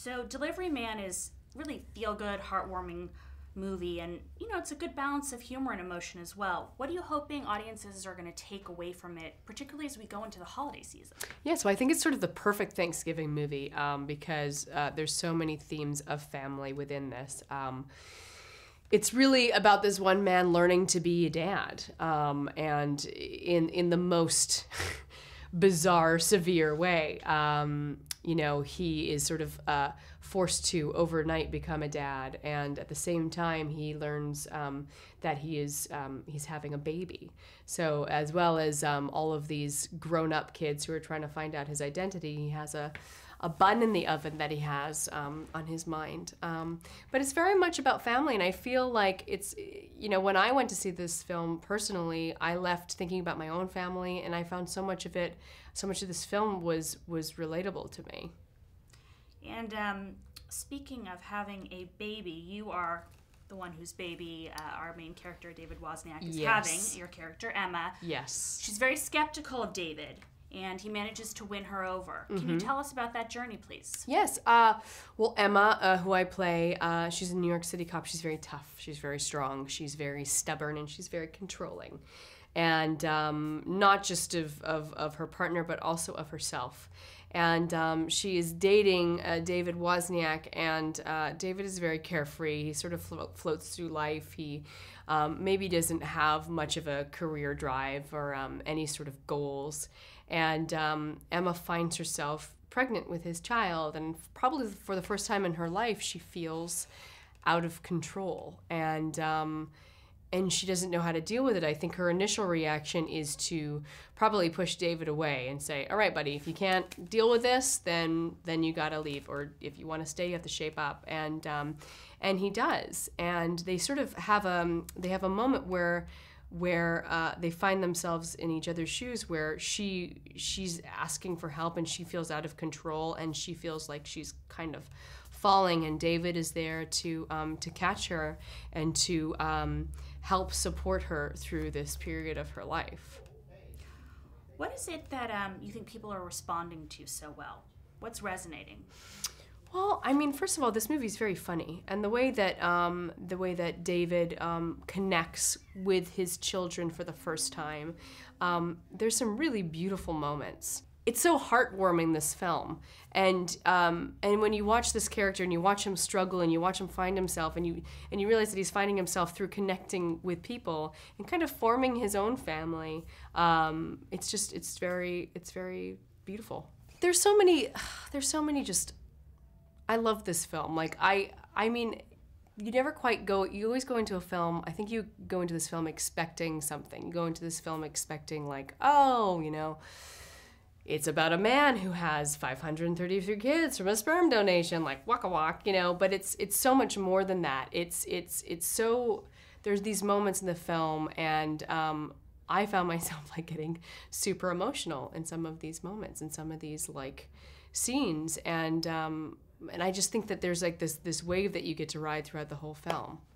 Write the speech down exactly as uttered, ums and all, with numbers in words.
So Delivery Man is really feel-good, heartwarming movie, and you know, it's a good balance of humor and emotion as well. What are you hoping audiences are going to take away from it, particularly as we go into the holiday season? Yeah, so I think it's sort of the perfect Thanksgiving movie um, because uh, there's so many themes of family within this. Um, it's really about this one man learning to be a dad, um, and in in the most bizarre, severe way. Um, you know, he is sort of uh, forced to overnight become a dad, and at the same time, he learns um, that he is um, he's having a baby. So, as well as um, all of these grown-up kids who are trying to find out his identity, he has a a bun in the oven that he has um, on his mind. Um, but it's very much about family, and I feel like it's, you know, when I went to see this film personally, I left thinking about my own family, and I found so much of it, so much of this film was was relatable to me. And um, speaking of having a baby, you are the one whose baby uh, our main character, David Wozniak, is Yes. having, your character, Emma. Yes. She's very skeptical of David, and he manages to win her over. Can Mm-hmm. you tell us about that journey, please? Yes. Uh, well, Emma, uh, who I play, uh, she's a New York City cop. She's very tough. She's very strong. She's very stubborn, and she's very controlling. And um, not just of, of, of her partner, but also of herself. And um, she is dating uh, David Wozniak, and uh, David is very carefree. He sort of flo- floats through life. He um, maybe doesn't have much of a career drive or um, any sort of goals. And um, Emma finds herself pregnant with his child, and probably for the first time in her life, she feels out of control. And um, and she doesn't know how to deal with it. I think her initial reaction is to probably push David away and say, all right, buddy, if you can't deal with this, then then you gotta leave. Or if you wanna stay, you have to shape up. And um, and he does. And they sort of have a, they have a moment where where uh, they find themselves in each other's shoes, where she she's asking for help and she feels out of control and she feels like she's kind of falling, and David is there to um, to catch her and to um, help support her through this period of her life. What is it that um, you think people are responding to so well? What's resonating? Well, I mean, first of all, this movie is very funny, and the way that um, the way that David um, connects with his children for the first time, um, there's some really beautiful moments. It's so heartwarming, this film, and um, and when you watch this character and you watch him struggle and you watch him find himself and you and you realize that he's finding himself through connecting with people and kind of forming his own family, um, it's just it's very it's very beautiful. There's so many, there's so many just. I love this film. Like, I I mean, you never quite go, you always go into a film, I think you go into this film expecting something. You go into this film expecting like, oh, you know, it's about a man who has five hundred thirty-three kids from a sperm donation, like waka walk, you know, but it's it's so much more than that. It's it's it's so, there's these moments in the film, and um, I found myself like getting super emotional in some of these moments, in some of these like scenes, and um, and I just think that there's like this this wave that you get to ride throughout the whole film.